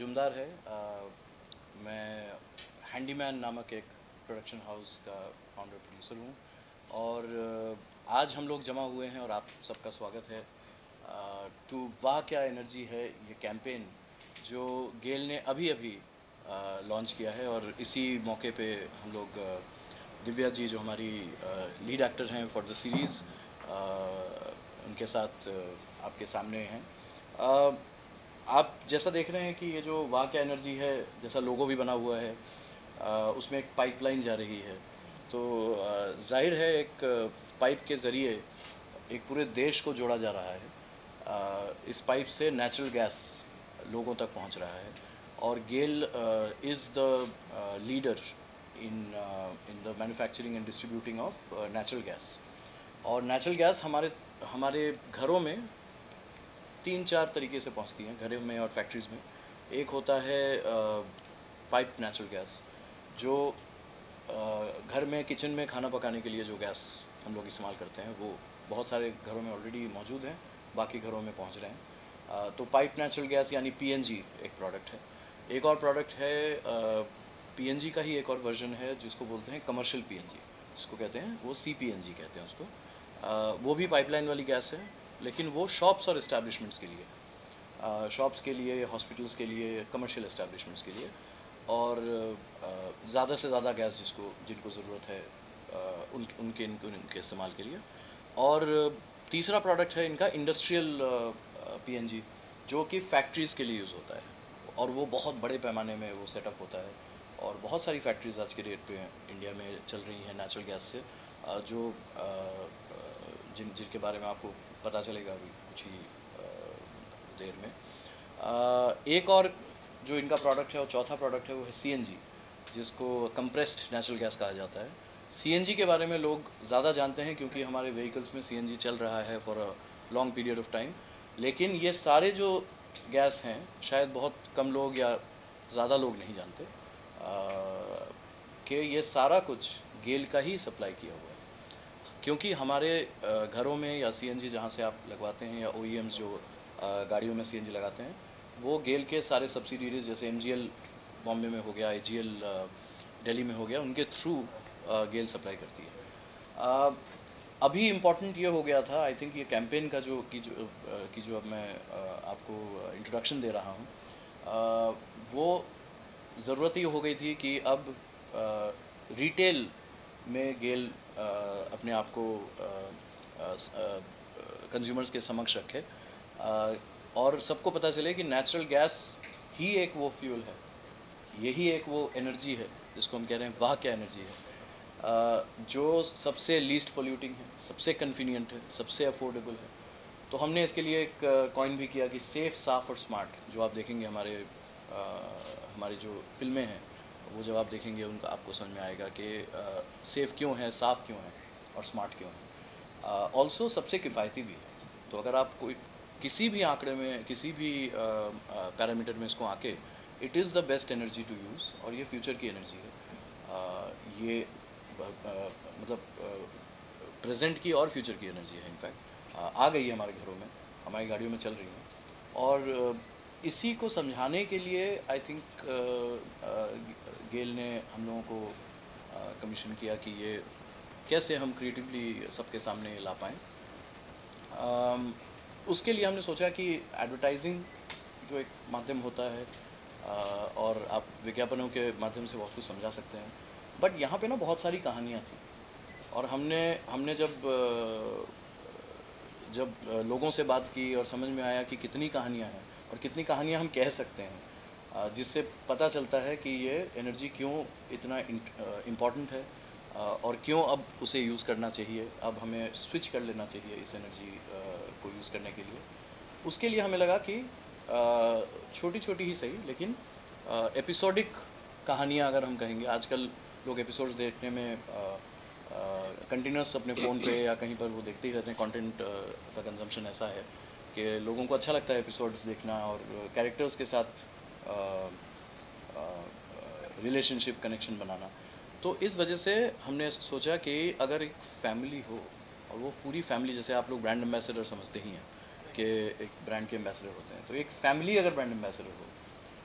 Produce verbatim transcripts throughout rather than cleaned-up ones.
मजुमदार है। आ, मैं हैंडीमैन नामक एक प्रोडक्शन हाउस का फाउंडर प्रोड्यूसर हूँ और आज हम लोग जमा हुए हैं और आप सबका स्वागत है टू वाह क्या एनर्जी है ये कैंपेन जो गेल ने अभी अभी लॉन्च किया है। और इसी मौके पे हम लोग दिव्या जी जो हमारी लीड एक्टर हैं फॉर द सीरीज़, उनके साथ आपके सामने हैं। आप जैसा देख रहे हैं कि ये जो वाह क्या एनर्जी है, जैसा लोगो भी बना हुआ है, उसमें एक पाइपलाइन जा रही है। तो जाहिर है एक पाइप के ज़रिए एक पूरे देश को जोड़ा जा रहा है। इस पाइप से नेचुरल गैस लोगों तक पहुंच रहा है और GAIL is the leader in in the manufacturing and distributing of natural gas. और नेचुरल गैस हमारे हमारे घरों में तीन चार तरीके से पहुंचती हैं, घरों में और फैक्ट्रीज़ में। एक होता है पाइप नेचुरल गैस, जो uh, घर में किचन में खाना पकाने के लिए जो गैस हम लोग इस्तेमाल करते हैं वो बहुत सारे घरों में ऑलरेडी मौजूद हैं, बाकी घरों में पहुंच रहे हैं। uh, तो पाइप नेचुरल गैस यानी पीएनजी एक प्रोडक्ट है। एक और प्रोडक्ट है पीएनजी uh, का ही एक और वर्जन है जिसको बोलते हैं कमर्शियल पीएनजी, जिसको कहते हैं वो सीपीएनजी कहते हैं उसको। uh, वो भी पाइपलाइन वाली गैस है, लेकिन वो शॉप्स और इस्टेब्लिशमेंट्स के लिए, शॉप्स के लिए, हॉस्पिटल्स के लिए, कमर्शियल इस्टेब्लिशमेंट्स के लिए, और ज़्यादा से ज़्यादा गैस जिसको जिनको ज़रूरत है उन उनके इनके उनके इस्तेमाल के लिए। और तीसरा प्रोडक्ट है इनका इंडस्ट्रियल पीएनजी, जो कि फैक्ट्रीज़ के लिए यूज़ होता है और वो बहुत बड़े पैमाने में वो सेटअप होता है। और बहुत सारी फैक्ट्रीज़ आज के डेट पे इंडिया में चल रही हैं नेचुरल गैस से, जो जिन जिनके बारे में आपको पता चलेगा अभी कुछ ही देर में। एक और जो इनका प्रोडक्ट है और चौथा प्रोडक्ट है वो है सीएनजी, जिसको कंप्रेस्ड नेचुरल गैस कहा जाता है। सीएनजी के बारे में लोग ज़्यादा जानते हैं क्योंकि हमारे व्हीकल्स में सीएनजी चल रहा है for a long period of time, लेकिन ये सारे जो गैस हैं शायद बहुत कम लोग या ज़्यादा लोग नहीं जानते कि ये सारा कुछ गेल का ही सप्लाई किया हुआ है। क्योंकि हमारे घरों में या सीएनजी जहाँ से आप लगवाते हैं या ओईएम्स जो गाड़ियों में सीएनजी लगाते हैं, वो गेल के सारे सब्सिडीरीज जैसे एमजीएल बॉम्बे में हो गया, आईजीएल दिल्ली में हो गया, उनके थ्रू गेल सप्लाई करती है। अभी इम्पॉर्टेंट ये हो गया था, आई थिंक ये कैंपेन का जो की जो की जो अब मैं आपको इंट्रोडक्शन दे रहा हूँ, वो ज़रूरत ये हो गई थी कि अब रिटेल में गेल अपने आप को कंज्यूमर्स के समक्ष रखे और सबको पता चले कि नेचुरल गैस ही एक वो फ्यूल है, यही एक वो एनर्जी है जिसको हम कह रहे हैं वाह क्या एनर्जी है, जो सबसे लीस्ट पोल्यूटिंग है, सबसे कन्वीनियंट है, सबसे अफोर्डेबल है। तो हमने इसके लिए एक कॉइन भी किया कि सेफ़, साफ़ और स्मार्ट। जो आप देखेंगे हमारे आ, हमारी जो फिल्में हैं वो जब आप देखेंगे उनका आपको समझ में आएगा कि सेफ़ क्यों है, साफ़ क्यों है और स्मार्ट क्यों है। ऑल्सो सबसे किफ़ायती भी है। तो अगर आप कोई किसी भी आंकड़े में, किसी भी पैरामीटर में इसको आके, it is the best energy to use और ये फ्यूचर की एनर्जी है। uh, ये uh, uh, मतलब प्रेजेंट uh, की और फ्यूचर की एनर्जी है। इनफैक्ट uh, आ गई है हमारे घरों में, हमारी गाड़ियों में चल रही है। और uh, इसी को समझाने के लिए आई थिंक गेल ने हम लोगों को कमीशन uh, किया कि ये कैसे हम क्रिएटिवली सबके सामने ला पाएँ। um, उसके लिए हमने सोचा कि एडवर्टाइजिंग जो एक माध्यम होता है और आप विज्ञापनों के माध्यम से बहुत कुछ समझा सकते हैं, बट यहाँ पे ना बहुत सारी कहानियाँ थी और हमने हमने जब जब लोगों से बात की और समझ में आया कि कितनी कहानियाँ हैं और कितनी कहानियाँ हम कह सकते हैं, जिससे पता चलता है कि ये एनर्जी क्यों इतना इम्पॉर्टेंट है और क्यों अब उसे यूज़ करना चाहिए, अब हमें स्विच कर लेना चाहिए इस एनर्जी को यूज़ करने के लिए। उसके लिए हमें लगा कि छोटी छोटी ही सही लेकिन एपिसोडिक कहानियाँ अगर हम कहेंगे, आजकल लोग एपिसोड्स देखने में कंटिन्यूस अपने फ़ोन पे या कहीं पर वो देखते ही रहते हैं। कंटेंट का कंजम्पशन ऐसा है कि लोगों को अच्छा लगता है एपिसोड्स देखना और कैरेक्टर्स के साथ रिलेशनशिप कनेक्शन बनाना। तो इस वजह से हमने सोचा कि अगर एक फैमिली हो और वो पूरी फैमिली, जैसे आप लोग ब्रांड एम्बेसडर समझते ही हैं कि एक ब्रांड के एम्बेसडर होते हैं, तो एक फैमिली अगर ब्रांड एम्बेसडर हो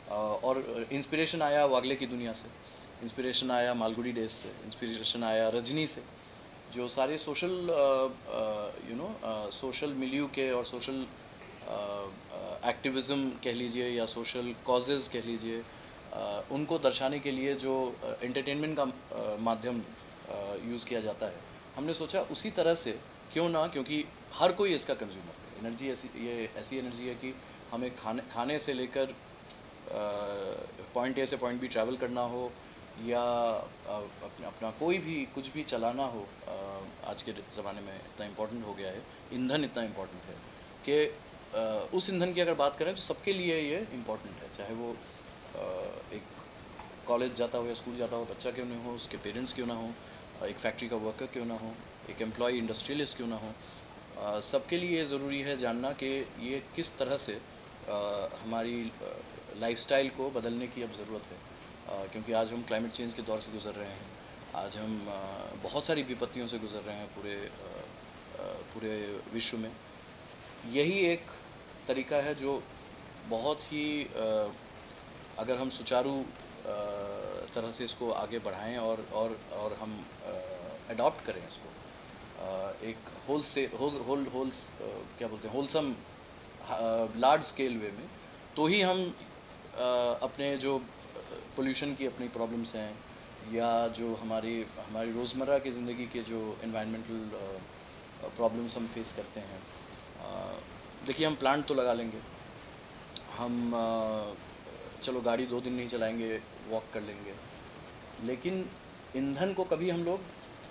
और इंस्पिरेशन आया वागले की दुनिया से, इंस्पिरेशन आया मालगुडी डेज से, इंस्पिरेशन आया रजनी से, जो सारे social you know social milieu के और सोशल एक्टिविज़म कह लीजिए या सोशल कॉजेज़ कह लीजिए, uh, उनको दर्शाने के लिए जो एंटरटेनमेंट का uh, माध्यम यूज़ किया जाता है, हमने सोचा उसी तरह से क्यों ना, क्योंकि हर कोई इसका कंज्यूमर है। एनर्जी ऐसी ये ऐसी एनर्जी है कि हमें खाने खाने से लेकर पॉइंट ए से पॉइंट बी ट्रैवल करना हो या अपना अपना कोई भी कुछ भी चलाना हो, आज के ज़माने में इतना इम्पोर्टेंट हो गया है, ईंधन इतना इम्पोर्टेंट है कि उस ईंधन की अगर बात करें तो सबके लिए ये इम्पोर्टेंट है, चाहे वो एक कॉलेज जाता हो या स्कूल जाता हो बच्चा क्यों नहीं हो, उसके पेरेंट्स क्यों ना हो, एक फैक्ट्री का वर्कर क्यों ना हो, एक एम्प्लॉय इंडस्ट्रियलिस्ट क्यों ना हो, सबके लिए ये ज़रूरी है जानना कि ये किस तरह से आ, हमारी लाइफस्टाइल को बदलने की अब ज़रूरत है, आ, क्योंकि आज हम क्लाइमेट चेंज के दौर से गुज़र रहे हैं, आज हम आ, बहुत सारी विपत्तियों से गुज़र रहे हैं पूरे आ, पूरे विश्व में। यही एक तरीका है जो बहुत ही आ, अगर हम सुचारू तरह से इसको आगे बढ़ाएं और और और हम अडॉप्ट करें इसको एक होल से होल होल होल क्या बोलते हैं होलसम लार्ज स्केल वे में, तो ही हम आ, अपने जो पोल्यूशन की अपनी प्रॉब्लम्स हैं या जो हमारी हमारी रोज़मर्रा की ज़िंदगी के जो एनवायरमेंटल प्रॉब्लम्स हम फेस करते हैं। देखिए, हम प्लांट तो लगा लेंगे, हम आ, चलो गाड़ी दो दिन नहीं चलाएंगे, वॉक कर लेंगे, लेकिन ईंधन को कभी हम लोग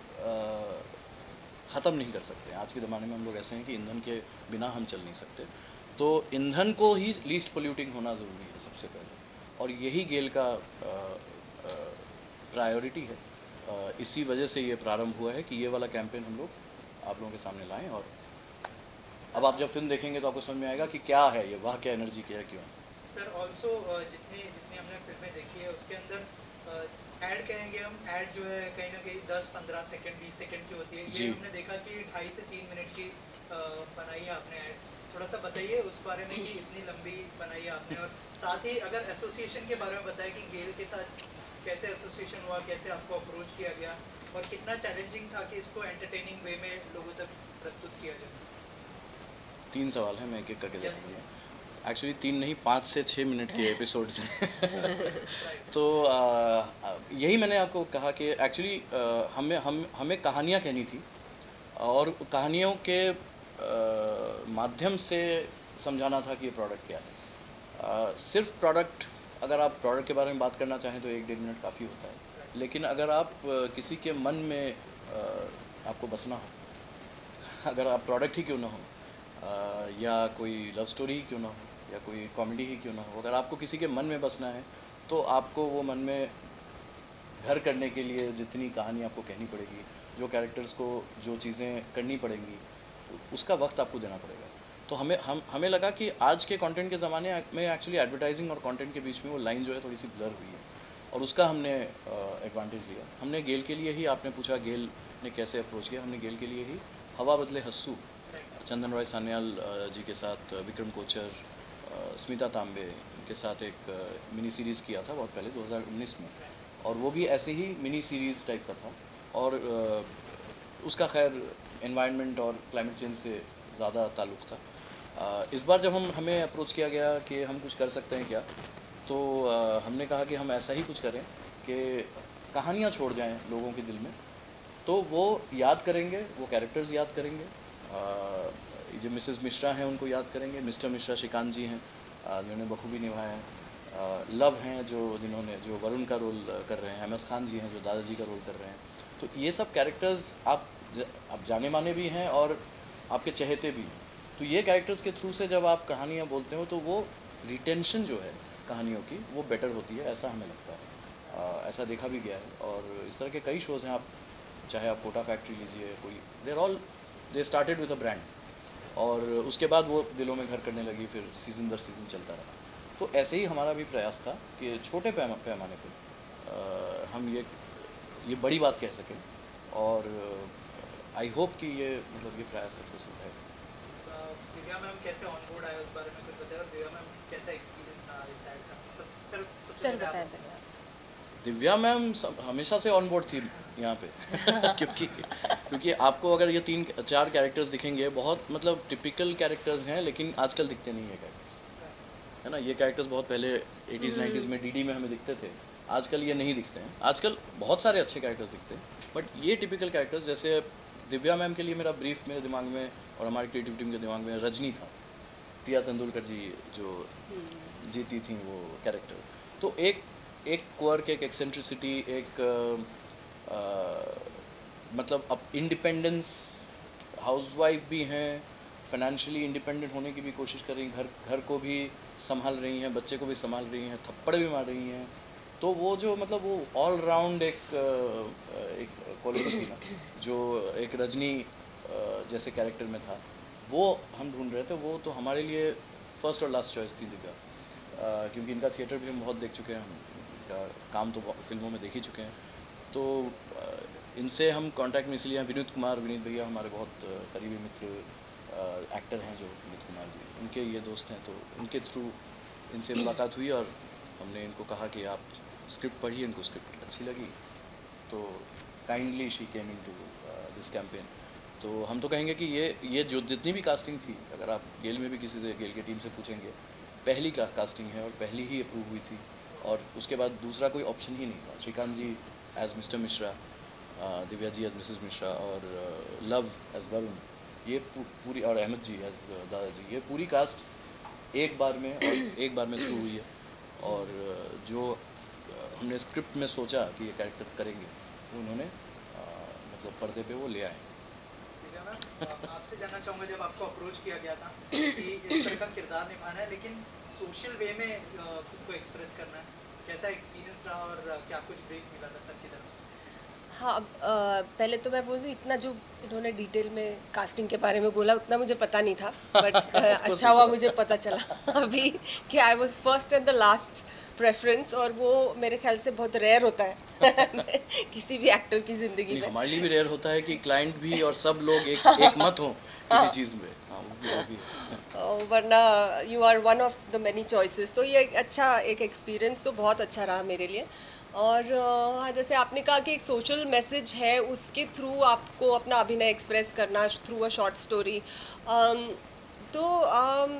ख़त्म नहीं कर सकते। आज के ज़माने में हम लोग ऐसे हैं कि ईंधन के बिना हम चल नहीं सकते, तो ईंधन को ही लीस्ट पोल्यूटिंग होना ज़रूरी है सबसे पहले, और यही गेल का प्रायोरिटी है। आ, इसी वजह से ये प्रारंभ हुआ है कि ये वाला कैंपेन हम लोग आप लोगों के सामने लाएं, और अब आप जब फिल्म देखेंगे तो आपको समझ में आएगा कि क्या है ये, वाह क्या एनर्जी क्या है, क्यों। सर ऑल्सो जितनी जितनी हमने फिल्में देखी है उसके अंदर ऐड कहेंगे हम, ऐड जो है कहीं ना कहीं दस पंद्रह सेकंड बीस सेकंड की होती है, ये हमने देखा कि ढाई से तीन मिनट की बनाई है आपने ऐड। थोड़ा सा बताइए उस बारे में कि इतनी लंबी बनाई है आपने, और साथ ही अगर एसोसिएशन के बारे में बताया कि गेल के साथ कैसे एसोसिएशन हुआ, कैसे आपको अप्रोच किया गया और कितना चैलेंजिंग था कि इसको एंटरटेनिंग वे में लोगों तक प्रस्तुत किया जाए। तीन सवाल है, मैं एक एक करके जवाब दूँगा। एक्चुअली तीन नहीं, पाँच से छः मिनट के एपिसोड्स हैं तो आ, यही मैंने आपको कहा कि एक्चुअली हमें हम हमें कहानियाँ कहनी थी, और कहानियों के आ, माध्यम से समझाना था कि ये प्रोडक्ट क्या है। आ, सिर्फ प्रोडक्ट, अगर आप प्रोडक्ट के बारे में बात करना चाहें तो एक डेढ़ मिनट काफ़ी होता है, लेकिन अगर आप किसी के मन में आ, आपको बसना हो, अगर आप प्रोडक्ट ही क्यों ना हो, आ, या कोई लव स्टोरी ही क्यों ना हो, या कोई कॉमेडी ही क्यों ना हो, अगर आपको किसी के मन में बसना है तो आपको वो मन में घर करने के लिए जितनी कहानी आपको कहनी पड़ेगी, जो कैरेक्टर्स को जो चीज़ें करनी पड़ेंगी, उसका वक्त आपको देना पड़ेगा। तो हमें हम हमें लगा कि आज के कंटेंट के ज़माने में एक्चुअली एडवर्टाइजिंग और कंटेंट के बीच में वो लाइन जो है थोड़ी सी ब्लर हुई है, और उसका हमने एडवांटेज लिया। हमने गेल के लिए ही, आपने पूछा गेल ने कैसे अप्रोच किया, हमने गेल के लिए ही हवा बदले हस्सू, चंदन रॉय सान्याल जी के साथ, विक्रम कोचर, स्मिता तांबे के साथ एक मिनी सीरीज़ किया था बहुत पहले दो हज़ार उन्नीस में, और वो भी ऐसे ही मिनी सीरीज़ टाइप का था, और उसका खैर एनवायरनमेंट और क्लाइमेट चेंज से ज़्यादा ताल्लुक़ था। इस बार जब हम हमें अप्रोच किया गया कि हम कुछ कर सकते हैं क्या, तो हमने कहा कि हम ऐसा ही कुछ करें कि कहानियाँ छोड़ जाएं लोगों के दिल में, तो वो याद करेंगे, वो कैरेक्टर्स याद करेंगे, जो मिसेस मिश्रा हैं उनको याद करेंगे, मिस्टर मिश्रा श्रीकांत जी हैं जिन्होंने बखूबी निभाया है, लव हैं जो जिन्होंने जो वरुण का रोल कर रहे हैं, अहमद खान जी हैं जो दादाजी का रोल कर रहे हैं। तो ये सब कैरेक्टर्स आप आप जाने माने भी हैं और आपके चहेते भी। तो ये कैरेक्टर्स के थ्रू से जब आप कहानियाँ बोलते हो तो वो रिटेंशन जो है कहानियों की वो बेटर होती है, ऐसा हमें लगता है। आ, ऐसा देखा भी गया है, और इस तरह के कई शोज़ हैं, आप चाहे आप कोटा फैक्ट्री लीजिए, कोई there all they started with a brand, और उसके बाद वो दिलों में घर करने लगी, फिर सीज़न दर सीज़न चलता रहा। तो ऐसे ही हमारा भी प्रयास था कि छोटे पैमा पैमाने पर हम ये ये बड़ी बात कह सकें, और आई होप कि ये मतलब ये प्रयास सक्सेसफुल है। दिव्या मैम कैसे ऑन बोर्ड आए उस बारे में कुछ बताइए, और दिव्या मैम कैसा एक्सपीरियंस रहा इस साइड का? सब सर सबसे सर पहले आप बताएं दिव्या मैम सब हमेशा से ऑन बोर्ड थी यहाँ पे क्योंकि क्योंकि आपको अगर ये तीन चार कैरेक्टर्स दिखेंगे, बहुत मतलब टिपिकल कैरेक्टर्स हैं, लेकिन आजकल दिखते नहीं है कैरेक्टर्स, है ना। ये कैरेक्टर्स बहुत पहले एटीज़ नाइन्टीज़ में डीडी में हमें दिखते थे, आजकल ये नहीं दिखते हैं। आजकल बहुत सारे अच्छे कैरेक्टर्स दिखते हैं, बट ये टिपिकल कैरेक्टर्स, जैसे दिव्या मैम के लिए मेरा ब्रीफ मेरे दिमाग में और हमारी क्रिएटिव टीम के दिमाग में रजनी था, प्रिया तेंदुलकर जी जो जीती थी वो कैरेक्टर। तो एक एक क्वर्क, एक एक्सेंट्रिसिटी, एक आ, आ, मतलब अब इंडिपेंडेंस, हाउसवाइफ भी हैं, फाइनेंशियली इंडिपेंडेंट होने की भी कोशिश कर रही हैं, घर घर को भी संभाल रही हैं, बच्चे को भी संभाल रही हैं, थप्पड़ भी मार रही हैं। तो वो जो मतलब वो ऑल राउंड एक एक क्वालिटी थी ना, जो एक रजनी जैसे कैरेक्टर में था, वो हम ढूंढ रहे थे। वो तो हमारे लिए फर्स्ट और लास्ट चॉइस थी दिव्या, क्योंकि इनका थिएटर भी हम बहुत देख चुके हैं, हम इनका काम तो फिल्मों में देख ही चुके हैं। तो इनसे हम कांटेक्ट में इसलिए हैं। विनीत कुमार, विनीत भैया हमारे बहुत करीबी मित्र एक्टर हैं जो विनीत कुमार जी, उनके ये दोस्त हैं, तो उनके थ्रू इनसे मुलाकात हुई और हमने इनको कहा कि आप स्क्रिप्ट पढ़िए। इनको स्क्रिप्ट अच्छी लगी तो kindly she came into this campaign. तो हम तो कहेंगे कि ये ये जो जितनी भी कास्टिंग थी, अगर आप गेल में भी किसी से, गेल की टीम से पूछेंगे, पहली का कास्टिंग है और पहली ही अप्रूव हुई थी, और उसके बाद दूसरा कोई ऑप्शन ही नहीं था। Shrikant ji as Mr Mishra, Divya ji as Mrs Mishra, और लव एज वरुण, ये पूरी, और अहमद जी एज दादाजी, ये पूरी कास्ट एक बार में और एक बार में थ्रू हुई है। और जो हमने स्क्रिप्ट में सोचा कि ये कैरेक्टर करेंगे, वो उन्होंने मतलब पर्दे पे वो ले आए। आपसे जानना चाहूँगा, जब आपको अप्रोच किया गया था कि इस तरह का किरदार निभाना है लेकिन सोशल वे में खुद को एक्सप्रेस करना है, कैसा एक्सपीरियंस रहा और क्या कुछ ब्रेक मिला था सर की तरफ से? हाँ, आ, पहले तो मैं बोलूँ, इतना जो इन्होंने डिटेल में कास्टिंग के बारे में बोला उतना मुझे पता नहीं था, बट अच्छा हुआ मुझे पता चला अभी कि I was first and the last preference, और वो मेरे ख्याल से बहुत रेयर होता है किसी भी एक्टर की ज़िंदगी में। हमारे लिए भी रेयर होता है कि क्लाइंट भी और सब लोग एक एक मत हो किसी चीज़ में। हाँ, वो भी, वो भी। वरना you are one of the many choices. तो ये एक अच्छा एक एक्सपीरियंस तो बहुत अच्छा रहा मेरे लिए। और हाँ, जैसे आपने कहा कि एक सोशल मैसेज है, उसके थ्रू आपको अपना अभिनय एक्सप्रेस करना थ्रू अ शॉर्ट स्टोरी, तो um,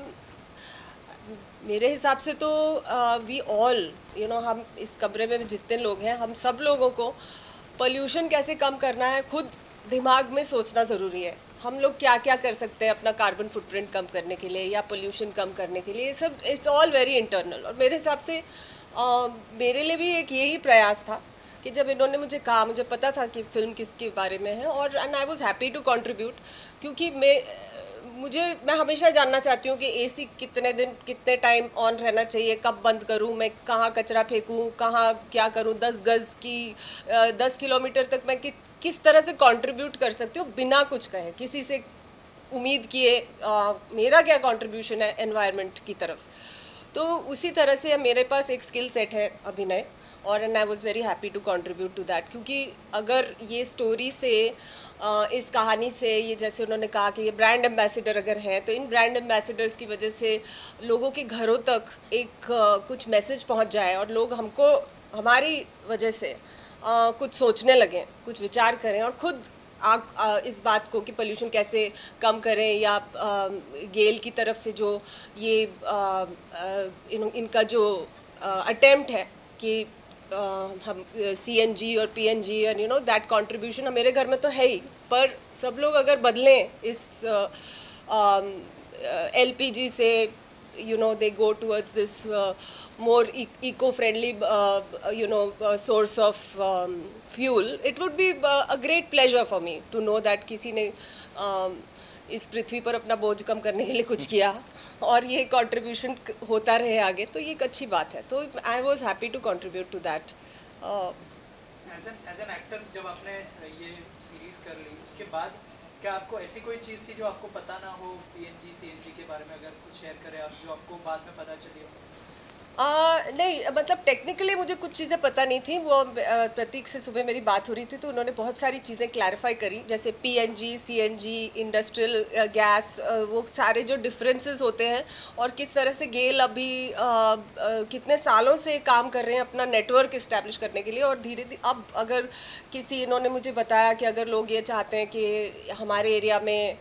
मेरे हिसाब से तो वी ऑल यू नो, हम इस कमरे में जितने लोग हैं, हम सब लोगों को पोल्यूशन कैसे कम करना है खुद दिमाग में सोचना ज़रूरी है। हम लोग क्या क्या कर सकते हैं अपना कार्बन फुटप्रिंट कम करने के लिए या पोल्यूशन कम करने के लिए, सब इट्स ऑल वेरी इंटरनल। और मेरे हिसाब से Uh, मेरे लिए भी एक यही प्रयास था कि जब इन्होंने मुझे कहा, मुझे पता था कि फ़िल्म किसके बारे में है, और and I was happy to contribute, क्योंकि मैं मुझे मैं हमेशा जानना चाहती हूँ कि एसी कितने दिन कितने टाइम ऑन रहना चाहिए, कब बंद करूँ, मैं कहाँ कचरा फेंकूँ, कहाँ क्या करूँ, दस गज़ की दस किलोमीटर तक मैं कि, किस तरह से कंट्रीब्यूट कर सकती हूँ बिना कुछ कहे, किसी से उम्मीद किए मेरा क्या कंट्रीब्यूशन है एनवायरनमेंट की तरफ। तो उसी तरह से मेरे पास एक स्किल सेट है अभिनय, और and I was very happy to contribute to that, क्योंकि अगर ये स्टोरी से, इस कहानी से, ये जैसे उन्होंने कहा कि ये ब्रांड एम्बेसडर अगर है, तो इन ब्रांड एम्बेसडर्स की वजह से लोगों के घरों तक एक कुछ मैसेज पहुंच जाए और लोग हमको हमारी वजह से कुछ सोचने लगें, कुछ विचार करें, और खुद आप इस बात को कि पोल्यूशन कैसे कम करें, या आ, गेल की तरफ से जो ये आ, इन, इनका जो अटेम्प्ट है कि आ, हम सीएनजी और पीएनजी और यू नो दैट कंट्रीब्यूशन मेरे घर में तो है ही, पर सब लोग अगर बदलें इस एलपीजी से, you know they go towards this uh, more e eco-friendly uh, you know uh, source of um, fuel, it would be uh, a great pleasure for me to know that किसी ने um, इस पृथ्वी पर अपना बोझ कम करने के लिए कुछ किया और ये कंट्रीब्यूशन होता रहे आगे, तो ये एक अच्छी बात है। तो I was happy to contribute to that. As an as an actor जब आपने ये सीरीज कर ली, उसके बाद क्या आपको ऐसी कोई चीज़ थी जो आपको पता ना हो पीएनजी सीएनजी के बारे में, अगर कुछ शेयर करें आप, जो आपको बाद में पता चली हो? आ, नहीं मतलब टेक्निकली मुझे कुछ चीज़ें पता नहीं थी। वो आ, प्रतीक से सुबह मेरी बात हो रही थी तो उन्होंने बहुत सारी चीज़ें क्लैरिफाई करी, जैसे पीएनजी, सीएनजी, इंडस्ट्रियल गैस, वो सारे जो डिफरेंसेस होते हैं और किस तरह से गेल अभी आ, आ, कितने सालों से काम कर रहे हैं अपना नेटवर्क इस्टेब्लिश करने के लिए। और धीरे धीरे अब अगर किसी, इन्होंने मुझे बताया कि अगर लोग ये चाहते हैं कि हमारे एरिया में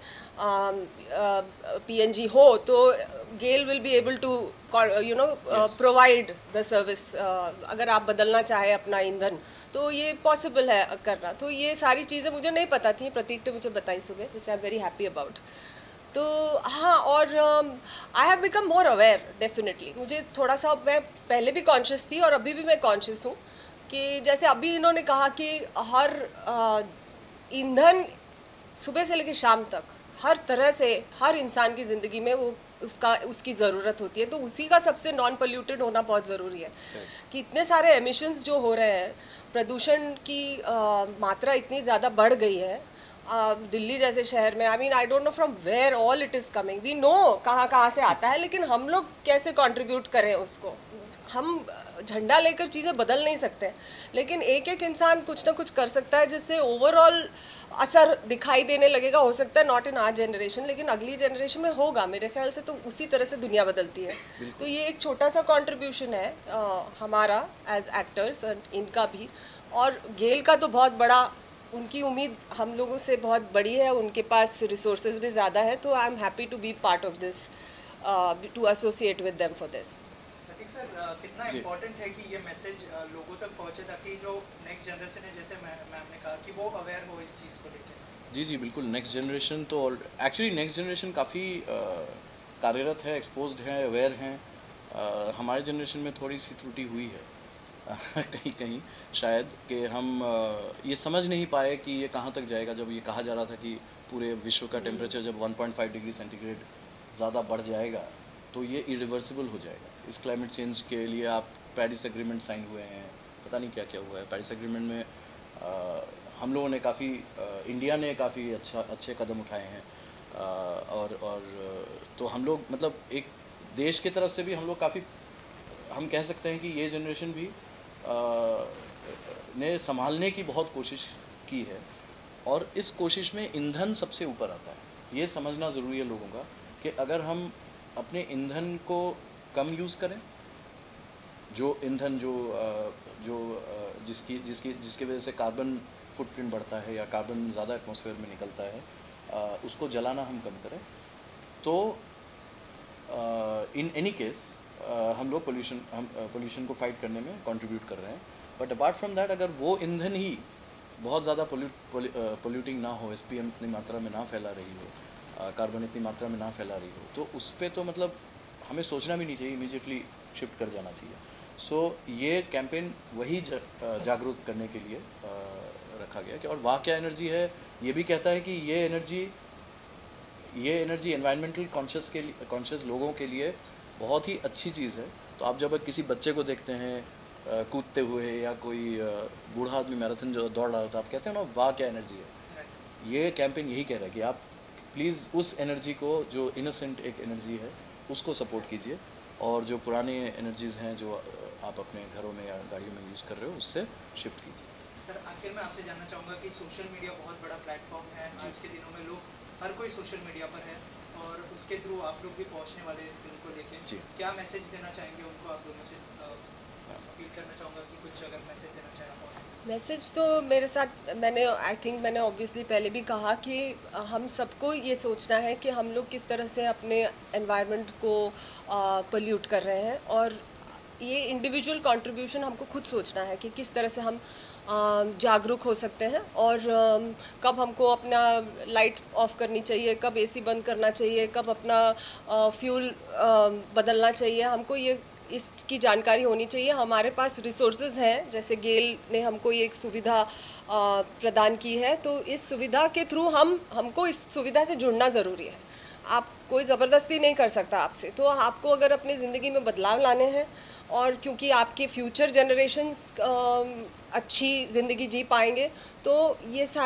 पीएनजी हो तो GAIL will be able to you know provide the service. अगर आप बदलना चाहे अपना ईंधन तो ये पॉसिबल है करना। तो ये सारी चीज़ें मुझे नहीं पता थी, प्रतीक ने मुझे बताई सुबह, which I am very happy about. तो हाँ, और I have become more aware definitely. मुझे थोड़ा सा, मैं पहले भी कॉन्शियस थी और अभी भी मैं कॉन्शियस हूँ कि जैसे अभी इन्होंने कहा कि हर ईंधन सुबह से लेकर शाम तक हर तरह से हर इंसान की ज़िंदगी में वो उसका उसकी ज़रूरत होती है, तो उसी का सबसे नॉन पोल्यूटेड होना बहुत ज़रूरी है। कि इतने सारे एमिशंस जो हो रहे हैं, प्रदूषण की आ, मात्रा इतनी ज़्यादा बढ़ गई है आ, दिल्ली जैसे शहर में। I mean I don't know from where all it is coming, we know कहाँ कहाँ से आता है, लेकिन हम लोग कैसे कंट्रीब्यूट करें उसको। हम झंडा लेकर चीज़ें बदल नहीं सकते, लेकिन एक एक इंसान कुछ ना कुछ कर सकता है जिससे ओवरऑल असर दिखाई देने लगेगा। हो सकता है नॉट इन आवर जनरेशन, लेकिन अगली जनरेशन में होगा मेरे ख्याल से। तो उसी तरह से दुनिया बदलती है। तो ये एक छोटा सा कंट्रीब्यूशन है आ, हमारा एज एक्टर्स, इनका भी। और गेल का तो बहुत बड़ा, उनकी उम्मीद हम लोगों से बहुत बड़ी है, उनके पास रिसोर्सेज भी ज़्यादा है। तो I am happy to be part of this, to associate with them for this. Sir कितना इम्पोर्टेंट है कि ये मैसेज लोगों तक पहुंचे ताकि जो नेक्स्ट जनरेशन है, जैसे मैम ने कहा, कि वो अवेयर हो इस चीज़ को लेकर। जी जी बिल्कुल। नेक्स्ट जनरेशन तो एक्चुअली नेक्स्ट जनरेशन काफ़ी कार्यरत है, एक्सपोज्ड है, अवेयर हैं। uh, हमारे जनरेशन में थोड़ी सी त्रुटि हुई है कहीं कहीं शायद, कि हम uh, ये समझ नहीं पाए कि ये कहाँ तक जाएगा। जब ये कहा जा रहा था कि पूरे विश्व का टेम्परेचर जब one point five degree centigrade ज़्यादा बढ़ जाएगा तो ये इरिवर्सिबल हो जाएगा। इस क्लाइमेट चेंज के लिए आप पेरिस एग्रीमेंट साइन हुए हैं, पता नहीं क्या क्या हुआ है पेरिस एग्रीमेंट में। आ, हम लोगों ने काफ़ी, इंडिया ने काफ़ी अच्छा अच्छे कदम उठाए हैं। आ, और और तो हम लोग मतलब एक देश की तरफ से भी हम लोग काफ़ी, हम कह सकते हैं कि ये जनरेशन भी आ, ने संभालने की बहुत कोशिश की है। और इस कोशिश में ईंधन सबसे ऊपर आता है। ये समझना ज़रूरी है लोगों का कि अगर हम अपने ईंधन को कम यूज़ करें, जो ईंधन जो जो जिसकी जिसकी जिसकी वजह से कार्बन फुटप्रिंट बढ़ता है या कार्बन ज़्यादा एटमॉस्फेयर में निकलता है, उसको जलाना हम कम करें, तो इन एनी केस हम लोग पोल्यूशन हम पोल्यूशन को फाइट करने में कंट्रीब्यूट कर रहे हैं। बट अपार्ट फ्रॉम दैट, अगर वो ईंधन ही बहुत ज़्यादा पोल्यूट पोल्यूटिंग ना हो, एस पी एम इतनी मात्रा में ना फैला रही हो, कार्बन इतनी मात्रा में ना फैला रही हो, तो उस पर तो मतलब हमें सोचना भी नहीं चाहिए, इमीडिएटली शिफ्ट कर जाना चाहिए। सो so, ये कैंपेन वही जागरूक करने के लिए रखा गया कि और वाह क्या एनर्जी है, ये भी कहता है कि ये एनर्जी ये एनर्जी एनवायरमेंटल कॉन्शियस के लिए कॉन्शियस लोगों के लिए बहुत ही अच्छी चीज़ है। तो आप जब किसी बच्चे को देखते हैं कूदते हुए या कोई बूढ़ा आदमी मैराथन जो दौड़ रहा होता है, आप कहते हैं ना वाह क्या एनर्जी है। ये कैंपेन यही कह रहा है कि आप प्लीज़ उस एनर्जी को, जो इनोसेंट एक एनर्जी है, उसको सपोर्ट कीजिए। और जो पुराने एनर्जीज़ हैं जो आप अपने घरों में या गाड़ियों में यूज़ कर रहे हो, उससे शिफ्ट कीजिए। सर आखिर में आपसे जानना चाहूँगा कि सोशल मीडिया बहुत बड़ा प्लेटफॉर्म है। आज के दिनों में लोग, हर कोई सोशल मीडिया पर है और उसके थ्रू आप लोग भी पहुँचने वाले इस फिल्म को लेके, क्या मैसेज देना चाहेंगे उनको? आप दोनों से अपील करना चाहूँगा कि कुछ अगर मैसेज देना चाहें आप। मैसेज तो मेरे साथ, मैंने आई थिंक मैंने ऑब्वियसली पहले भी कहा कि हम सबको ये सोचना है कि हम लोग किस तरह से अपने एनवायरनमेंट को पोल्यूट कर रहे हैं। और ये इंडिविजुअल कंट्रीब्यूशन हमको खुद सोचना है कि किस तरह से हम जागरूक हो सकते हैं और कब हमको अपना लाइट ऑफ करनी चाहिए, कब एसी बंद करना चाहिए, कब अपना फ्यूल बदलना चाहिए। हमको ये इसकी जानकारी होनी चाहिए। हमारे पास रिसोर्सेज हैं, जैसे गेल ने हमको ये एक सुविधा प्रदान की है, तो इस सुविधा के थ्रू हम हमको इस सुविधा से जुड़ना ज़रूरी है। आप कोई ज़बरदस्ती नहीं कर सकता आपसे। तो आपको अगर अपनी ज़िंदगी में बदलाव लाने हैं, और क्योंकि आपके फ्यूचर जनरेशन्स अच्छी ज़िंदगी जी पाएंगे, तो ये सारे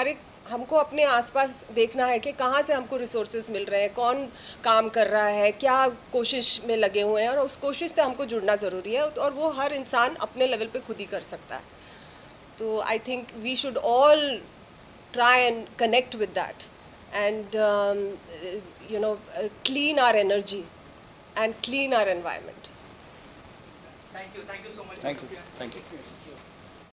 हमको अपने आसपास देखना है कि कहाँ से हमको रिसोर्सेज मिल रहे हैं, कौन काम कर रहा है, क्या कोशिश में लगे हुए हैं, और उस कोशिश से हमको जुड़ना ज़रूरी है, और वो हर इंसान अपने लेवल पे खुद ही कर सकता है. तो I think we should all try and connect with that and um, you know uh, clean our energy and clean our environment. Thank you, thank you so much. Thank you, thank you.